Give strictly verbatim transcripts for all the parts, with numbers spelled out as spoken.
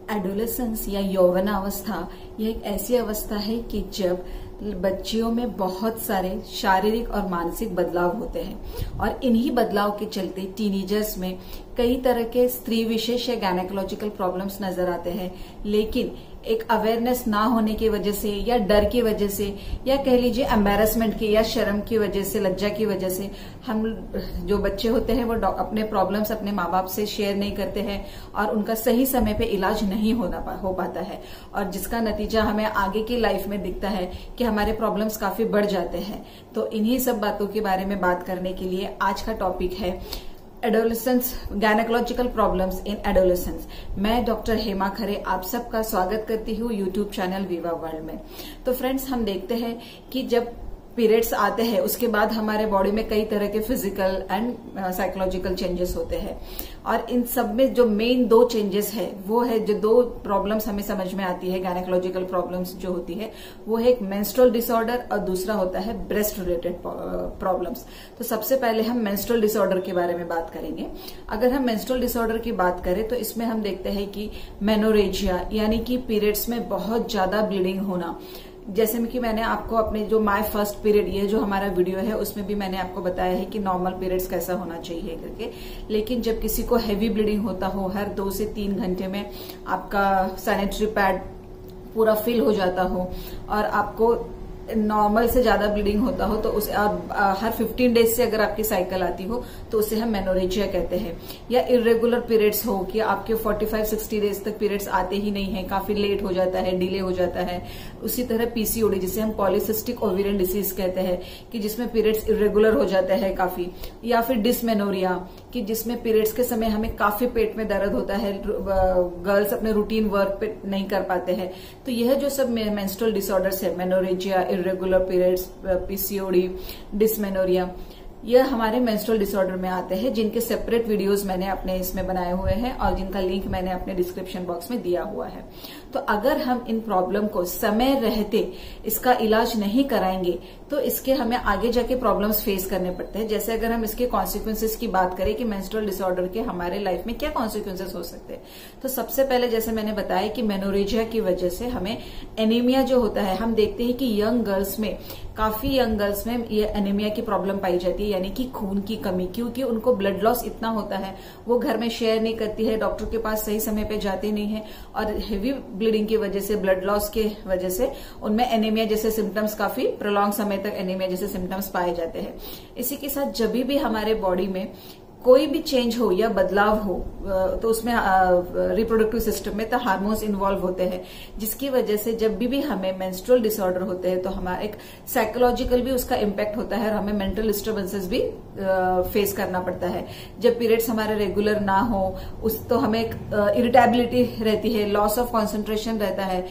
Adolescence या यौवनावस्था यह एक ऐसी अवस्था है कि जब बच्चियों में बहुत सारे शारीरिक और मानसिक बदलाव होते हैं और इन्हीं बदलाव के चलते टीनेजर्स में कई तरह के स्त्री विशेष या गायनेकोलॉजिकल प्रॉब्लम्स नजर आते हैं। लेकिन एक अवेयरनेस ना होने की वजह से या डर की वजह से या कह लीजिए एम्बैरसमेंट की या शर्म की वजह से, लज्जा की वजह से हम जो बच्चे होते हैं वो अपने प्रॉब्लम्स अपने माँ बाप से शेयर नहीं करते हैं और उनका सही समय पे इलाज नहीं होना पा, हो पाता है और जिसका नतीजा हमें आगे की लाइफ में दिखता है कि हमारे प्रॉब्लम्स काफी बढ़ जाते हैं। तो इन्हीं सब बातों के बारे में बात करने के लिए आज का टॉपिक है adolescence, gynaecological problems in adolescence. मैं डॉक्टर हेमा खरे आप सबका स्वागत करती हूँ यूट्यूब चैनल विवा वर्ल्ड में। तो फ्रेंड्स, हम देखते हैं कि जब पीरियड्स आते हैं उसके बाद हमारे बॉडी में कई तरह के फिजिकल एंड साइकोलॉजिकल चेंजेस होते हैं और इन सब में जो मेन दो चेंजेस है वो है, जो दो प्रॉब्लम्स हमें समझ में आती है गायनेकोलॉजिकल प्रॉब्लम्स जो होती है वो है एक मेंस्ट्रुअल डिसऑर्डर और दूसरा होता है ब्रेस्ट रिलेटेड प्रॉब्लम्स। तो सबसे पहले हम मेंस्ट्रुअल डिसऑर्डर के बारे में बात करेंगे। अगर हम मेंस्ट्रुअल डिसऑर्डर की बात करें तो इसमें हम देखते हैं कि मेनोरेजिया यानी कि पीरियड्स में बहुत ज्यादा ब्लीडिंग होना। जैसे कि मैंने आपको अपने जो माय फर्स्ट पीरियड, ये जो हमारा वीडियो है उसमें भी मैंने आपको बताया है कि नॉर्मल पीरियड्स कैसा होना चाहिए करके। लेकिन जब किसी को हैवी ब्लीडिंग होता हो, हर दो से तीन घंटे में आपका सैनिटरी पैड पूरा फिल हो जाता हो और आपको नॉर्मल से ज्यादा ब्लीडिंग होता हो तो उसे आप हर फिफ्टीन डेज से अगर आपकी साइकिल आती हो तो उसे हम मेनोरेजिया कहते हैं। या इरेगुलर पीरियड्स हो कि आपके पैंतालीस साठ डेज तक पीरियड्स आते ही नहीं है, काफी लेट हो जाता है, डिले हो जाता है। उसी तरह पीसीओडी जिसे हम पॉलीसिस्टिक ओवेरियन डिसीज कहते हैं कि जिसमें पीरियड्स इरेगुलर हो जाते हैं काफी। या फिर डिसमेनोरिया कि जिसमें पीरियड्स के समय हमें काफी पेट में दर्द होता है, गर्ल्स अपने रूटीन वर्क पे नहीं कर पाते हैं। तो यह जो सब मेंस्ट्रुअल डिसऑर्डर्स है, menorrhagia, irregular periods, PCOD, dysmenorrhoea, यह हमारे मेंस्ट्रुअल डिसऑर्डर में आते हैं जिनके सेपरेट वीडियोस मैंने अपने इसमें बनाए हुए हैं और जिनका लिंक मैंने अपने डिस्क्रिप्शन बॉक्स में दिया हुआ है। तो अगर हम इन प्रॉब्लम को समय रहते इसका इलाज नहीं कराएंगे तो इसके हमें आगे जाके प्रॉब्लम्स फेस करने पड़ते हैं। जैसे अगर हम इसके कॉन्सिक्वेंसेस की बात करें कि मेंस्ट्रुअल डिसऑर्डर के हमारे लाइफ में क्या कॉन्सिक्वेंसेस हो सकते हैं, तो सबसे पहले जैसे मैंने बताया कि मेनोरेजिया की वजह से हमें एनीमिया जो होता है, हम देखते हैं कि यंग गर्ल्स में, काफी यंग गर्ल्स में ये एनीमिया की प्रॉब्लम पाई जाती है, यानी कि खून की कमी, क्योंकि उनको ब्लड लॉस इतना होता है, वो घर में शेयर नहीं करती है, डॉक्टर के पास सही समय पे जाते नहीं है और हेवी ब्लीडिंग की वजह से, ब्लड लॉस के वजह से उनमें एनीमिया जैसे सिम्टम्स, काफी प्रोलॉन्ग समय तक एनीमिया जैसे सिम्टम्स पाए जाते हैं। इसी के साथ जब भी हमारे बॉडी में कोई भी चेंज हो या बदलाव हो तो उसमें रिप्रोडक्टिव सिस्टम में तो हार्मोन्स इन्वॉल्व होते हैं, जिसकी वजह से जब भी भी हमें मेंस्ट्रुअल डिसऑर्डर होते हैं तो हमारा एक साइकोलॉजिकल भी उसका इम्पैक्ट होता है और हमें मेंटल डिस्टर्बेंसेस भी फेस करना पड़ता है। जब पीरियड्स हमारे रेगुलर ना हो उस तो हमें एक इरिटेबिलिटी रहती है, लॉस ऑफ कॉन्सेंट्रेशन रहता है,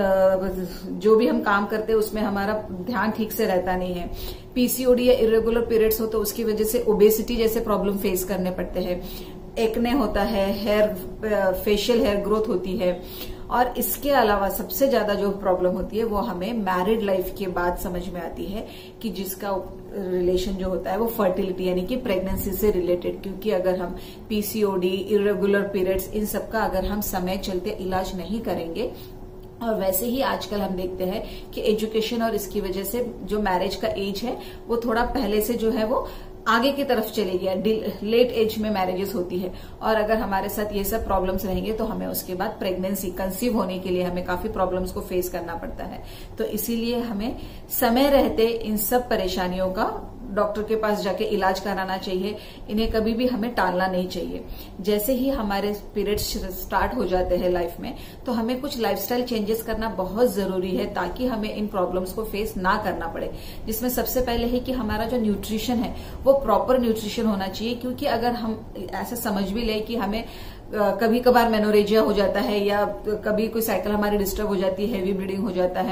जो भी हम काम करते हैं उसमें हमारा ध्यान ठीक से रहता नहीं है। पीसीओडी या इरेगुलर पीरियड्स हो तो उसकी वजह से ओबेसिटी जैसे प्रॉब्लम फेस करने पड़ते हैं, एक्ने होता है, हेयर फेशियल हेयर ग्रोथ होती है और इसके अलावा सबसे ज्यादा जो प्रॉब्लम होती है वो हमें मैरिड लाइफ के बाद समझ में आती है कि जिसका रिलेशन जो होता है वो फर्टिलिटी यानी कि प्रेगनेंसी से रिलेटेड। क्योंकि अगर हम पीसीओडी, इरेगुलर पीरियड्स, इन सबका अगर हम समय चलते इलाज नहीं करेंगे, और वैसे ही आजकल हम देखते हैं कि एजुकेशन और इसकी वजह से जो मैरिज का एज है वो थोड़ा पहले से जो है वो आगे की तरफ चले गया, लेट एज में मैरिजेस होती है और अगर हमारे साथ ये सब प्रॉब्लम्स रहेंगे तो हमें उसके बाद प्रेगनेंसी, कंसीव होने के लिए हमें काफी प्रॉब्लम्स को फेस करना पड़ता है। तो इसीलिए हमें समय रहते इन सब परेशानियों का डॉक्टर के पास जाके इलाज कराना चाहिए, इन्हें कभी भी हमें टालना नहीं चाहिए। जैसे ही हमारे पीरियड्स स्टार्ट हो जाते हैं लाइफ में तो हमें कुछ लाइफस्टाइल चेंजेस करना बहुत जरूरी है ताकि हमें इन प्रॉब्लम्स को फेस ना करना पड़े। जिसमें सबसे पहले है कि हमारा जो न्यूट्रिशन है वो प्रॉपर न्यूट्रिशन होना चाहिए, क्योंकि अगर हम ऐसा समझ भी ले कि हमें कभी कभार मेनोरेजिया हो जाता है या कभी कोई साइकिल हमारी डिस्टर्ब हो जाती है, हेवी ब्लीडिंग हो जाता है,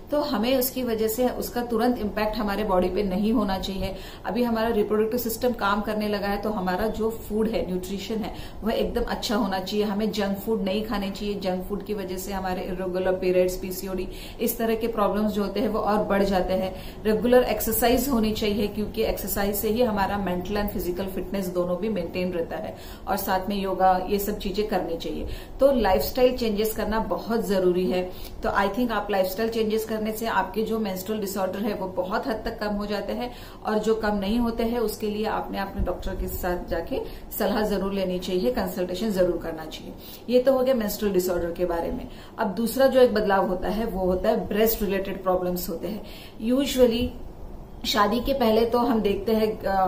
तो हमें उसकी वजह से उसका तुरंत इम्पैक्ट हमारे बॉडी पे नहीं होना चाहिए। अभी हमारा रिप्रोडक्टिव सिस्टम काम करने लगा है, तो हमारा जो फूड है, न्यूट्रिशन है, वह एकदम अच्छा होना चाहिए। हमें जंक फूड नहीं खाने चाहिए। जंक फूड की वजह से हमारे इरेगुलर पीरियड्स, पीसीओडी, इस तरह के प्रॉब्लम्स जो होते हैं वो और बढ़ जाते हैं। रेगुलर एक्सरसाइज होनी चाहिए, क्योंकि एक्सरसाइज से ही हमारा मेंटल एंड फिजिकल फिटनेस दोनों भी मेंटेन रहता है, और साथ में योगा, ये सब चीजें करनी चाहिए। तो लाइफस्टाइल चेंजेस करना बहुत जरूरी है। तो आई थिंक आप लाइफस्टाइल चेंजेस करने से आपके जो मेंस्ट्रुअल डिसऑर्डर है वो बहुत हद तक कम हो जाते हैं, और जो कम नहीं होते हैं उसके लिए आपने अपने डॉक्टर के साथ जाके सलाह जरूर लेनी चाहिए, कंसल्टेशन जरूर करना चाहिए। ये तो हो गया मेंस्ट्रुअल डिसऑर्डर के बारे में। अब दूसरा जो एक बदलाव होता है वो होता है ब्रेस्ट रिलेटेड प्रॉब्लम्स होते हैं। यूजुअली शादी के पहले तो हम देखते हैं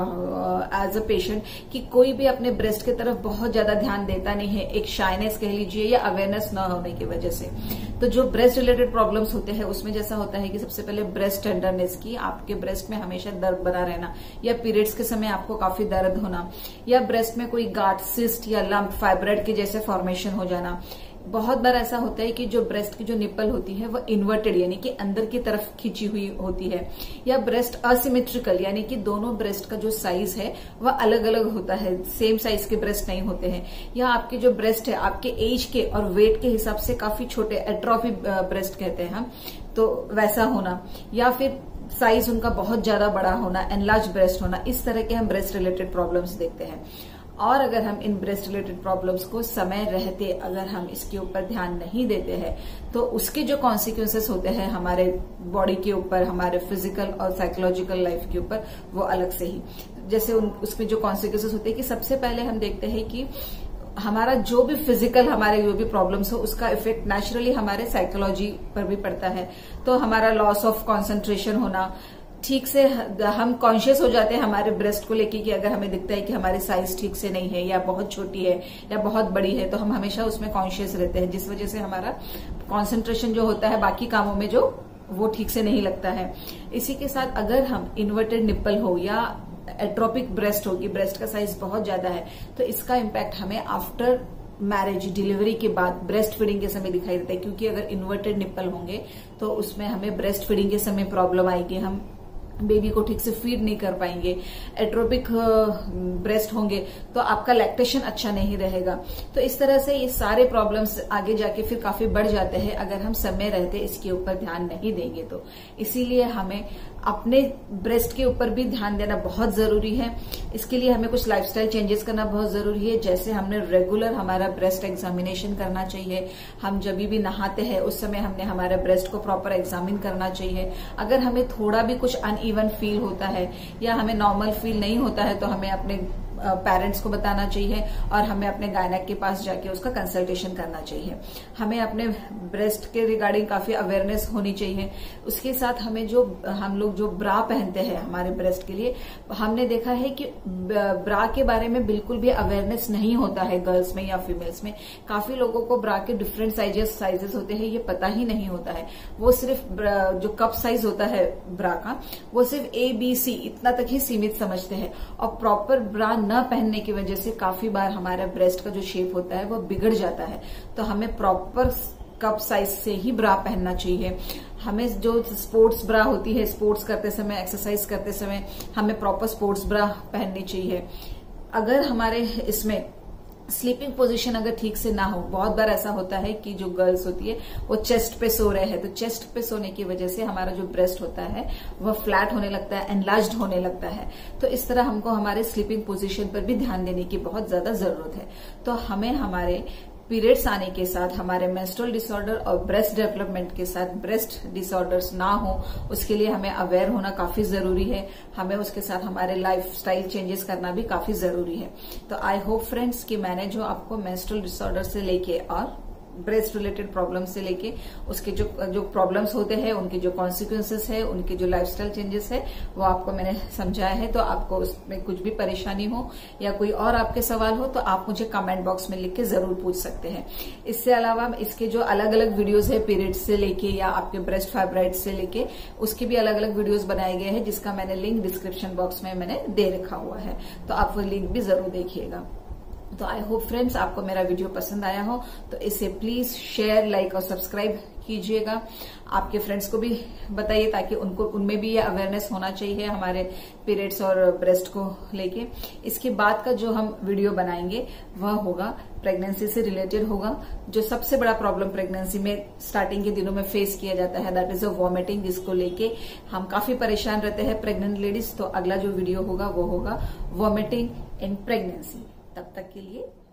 एज अ पेशेंट कि कोई भी अपने ब्रेस्ट की तरफ बहुत ज्यादा ध्यान देता नहीं है, एक शाइनेस कह लीजिए या अवेयरनेस न होने की वजह से। तो जो ब्रेस्ट रिलेटेड प्रॉब्लम्स होते हैं उसमें जैसा होता है कि सबसे पहले ब्रेस्ट टेंडरनेस की, आपके ब्रेस्ट में हमेशा दर्द बना रहना, या पीरियड्स के समय आपको काफी दर्द होना, या ब्रेस्ट में कोई गांठ, सिस्ट या लंप, फाइब्रॉइड के जैसे फॉर्मेशन हो जाना। बहुत बार ऐसा होता है कि जो ब्रेस्ट की जो निप्पल होती है वो इन्वर्टेड यानी कि अंदर की तरफ खींची हुई होती है, या ब्रेस्ट असिमेट्रिकल यानी कि दोनों ब्रेस्ट का जो साइज है वह अलग अलग होता है, सेम साइज के ब्रेस्ट नहीं होते हैं, या आपके जो ब्रेस्ट है आपके एज के और वेट के हिसाब से काफी छोटे, एट्रोफी ब्रेस्ट कहते हैं हम, तो वैसा होना, या फिर साइज उनका बहुत ज्यादा बड़ा होना, एनलार्ज ब्रेस्ट होना। इस तरह के हम ब्रेस्ट रिलेटेड प्रॉब्लम्स देखते हैं। और अगर हम इन ब्रेस्ट रिलेटेड प्रॉब्लम्स को समय रहते अगर हम इसके ऊपर ध्यान नहीं देते हैं तो उसके जो कॉन्सिक्वेंसेस होते हैं हमारे बॉडी के ऊपर, हमारे फिजिकल और साइकोलॉजिकल लाइफ के ऊपर, वो अलग से ही, जैसे उन उसमें जो कॉन्सिक्वेंसेस होते हैं कि सबसे पहले हम देखते हैं कि हमारा जो भी फिजिकल हमारे जो भी प्रॉब्लम्स हो उसका इफेक्ट नेचुरली हमारे साइकोलॉजी पर भी पड़ता है। तो हमारा लॉस ऑफ कॉन्सेंट्रेशन होना, ठीक से हम कॉन्शियस हो जाते हैं हमारे ब्रेस्ट को लेके कि अगर हमें दिखता है कि हमारी साइज ठीक से नहीं है, या बहुत छोटी है या बहुत बड़ी है, तो हम हमेशा उसमें कॉन्शियस रहते हैं, जिस वजह से हमारा कॉन्सेंट्रेशन जो होता है बाकी कामों में जो वो ठीक से नहीं लगता है। इसी के साथ अगर हम इन्वर्टेड निप्पल हो या एट्रोपिक ब्रेस्ट हो कि ब्रेस्ट का साइज बहुत ज्यादा है, तो इसका इम्पैक्ट हमें आफ्टर मैरिज, डिलीवरी के बाद ब्रेस्ट फीडिंग के समय दिखाई देता है, क्योंकि अगर इन्वर्टेड निप्पल होंगे तो उसमें हमें ब्रेस्ट फीडिंग के समय प्रॉब्लम आएगी, हम बेबी को ठीक से फीड नहीं कर पाएंगे। एट्रोपिक ब्रेस्ट होंगे तो आपका लैक्टेशन अच्छा नहीं रहेगा। तो इस तरह से ये सारे प्रॉब्लम्स आगे जाके फिर काफी बढ़ जाते हैं अगर हम समय रहते इसके ऊपर ध्यान नहीं देंगे तो। इसीलिए हमें अपने ब्रेस्ट के ऊपर भी ध्यान देना बहुत जरूरी है। इसके लिए हमें कुछ लाइफस्टाइल चेंजेस करना बहुत जरूरी है, जैसे हमने रेगुलर हमारा ब्रेस्ट एग्जामिनेशन करना चाहिए। हम जब भी नहाते हैं उस समय हमने हमारे ब्रेस्ट को प्रॉपर एग्जामिन करना चाहिए। अगर हमें थोड़ा भी कुछ अनइवन फील होता है या हमें नॉर्मल फील नहीं होता है तो हमें अपने पेरेंट्स को बताना चाहिए और हमें अपने गायनेक के पास जाके उसका कंसल्टेशन करना चाहिए। हमें अपने ब्रेस्ट के रिगार्डिंग काफी अवेयरनेस होनी चाहिए। उसके साथ हमें जो हम लोग जो ब्रा पहनते हैं हमारे ब्रेस्ट के लिए, हमने देखा है कि ब्रा के बारे में बिल्कुल भी अवेयरनेस नहीं होता है गर्ल्स में या फीमेल्स में। काफी लोगों को ब्रा के डिफरेंट साइजेस साइजेस होते हैं ये पता ही नहीं होता है। वो सिर्फ जो कप साइज होता है ब्रा का वो सिर्फ ए बी सी इतना तक ही सीमित समझते हैं, और प्रॉपर ब्रा न पहनने की वजह से काफी बार हमारा ब्रेस्ट का जो शेप होता है वो बिगड़ जाता है। तो हमें प्रॉपर कप साइज से ही ब्रा पहनना चाहिए। हमें जो स्पोर्ट्स ब्रा होती है, स्पोर्ट्स करते समय, एक्सरसाइज करते समय हमें प्रॉपर स्पोर्ट्स ब्रा पहननी चाहिए। अगर हमारे इसमें स्लीपिंग पोजीशन अगर ठीक से ना हो, बहुत बार ऐसा होता है कि जो गर्ल्स होती है वो चेस्ट पे सो रहे हैं, तो चेस्ट पे सोने की वजह से हमारा जो ब्रेस्ट होता है वह फ्लैट होने लगता है, एनलार्ज्ड होने लगता है। तो इस तरह हमको हमारे स्लीपिंग पोजीशन पर भी ध्यान देने की बहुत ज्यादा जरूरत है। तो हमें हमारे पीरियड्स आने के साथ, हमारे मेंस्ट्रुअल डिसऑर्डर और ब्रेस्ट डेवलपमेंट के साथ ब्रेस्ट डिसऑर्डर्स ना हो, उसके लिए हमें अवेयर होना काफी जरूरी है। हमें उसके साथ हमारे लाइफस्टाइल चेंजेस करना भी काफी जरूरी है। तो आई होप फ्रेंड्स कि मैंने जो आपको मेंस्ट्रुअल डिसऑर्डर से लेके और ब्रेस्ट रिलेटेड प्रॉब्लम से लेके उसके जो जो प्रॉब्लम्स होते हैं, उनके जो कॉन्सिक्वेंसेस है, उनके जो लाइफस्टाइल चेंजेस है, वो आपको मैंने समझाया है। तो आपको उसमें कुछ भी परेशानी हो या कोई और आपके सवाल हो तो आप मुझे कमेंट बॉक्स में लिख के जरूर पूछ सकते हैं। इससे अलावा इसके जो अलग अलग वीडियोज है पीरियड्स से लेके या आपके ब्रेस्ट फाइब्राइड से लेके, उसके भी अलग अलग वीडियोज बनाए गए हैं, जिसका मैंने लिंक डिस्क्रिप्शन बॉक्स में मैंने दे रखा हुआ है। तो आप वो लिंक भी जरूर देखिएगा। तो आई होप फ्रेंड्स आपको मेरा वीडियो पसंद आया हो, तो इसे प्लीज शेयर, लाइक और सब्सक्राइब कीजिएगा। आपके फ्रेंड्स को भी बताइए ताकि उनको उनमें भी ये अवेयरनेस होना चाहिए हमारे पीरियड्स और ब्रेस्ट को लेके। इसके बाद का जो हम वीडियो बनाएंगे वह होगा प्रेगनेंसी से रिलेटेड होगा। जो सबसे बड़ा प्रॉब्लम प्रेगनेंसी में स्टार्टिंग के दिनों में फेस किया जाता है दैट इज अ वॉमिटिंग, जिसको लेके हम काफी परेशान रहते हैं प्रेग्नेंट लेडीज। तो अगला जो वीडियो होगा वो होगा वॉमिटिंग इन प्रेगनेंसी। तब तक के लिए